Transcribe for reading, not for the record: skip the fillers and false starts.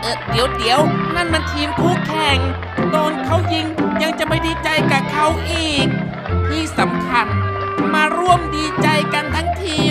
เดี๋ยวนั่นมันทีมคู่แข่งโดนเขายิงยังจะไม่ดีใจกับเขาอีกที่สำคัญมาร่วมดีใจกันทั้งที